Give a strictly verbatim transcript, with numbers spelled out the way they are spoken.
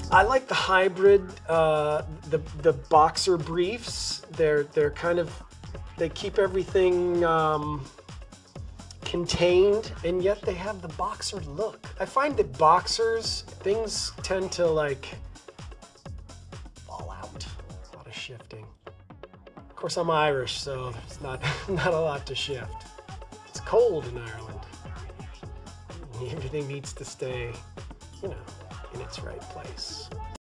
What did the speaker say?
I like the hybrid, uh, the the boxer briefs. They're they're kind of, they keep everything um, contained, and yet they have the boxer look. I find that boxers, things tend to like fall out. A lot of shifting. Of course, I'm Irish, so there's not not a lot to shift. It's cold in Ireland. Everything needs to stay, you know, in its right place.